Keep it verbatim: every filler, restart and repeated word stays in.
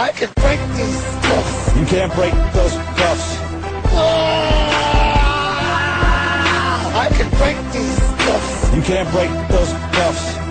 I can break these cuffs. You can't break those cuffs. I can break these cuffs. You can't break those cuffs.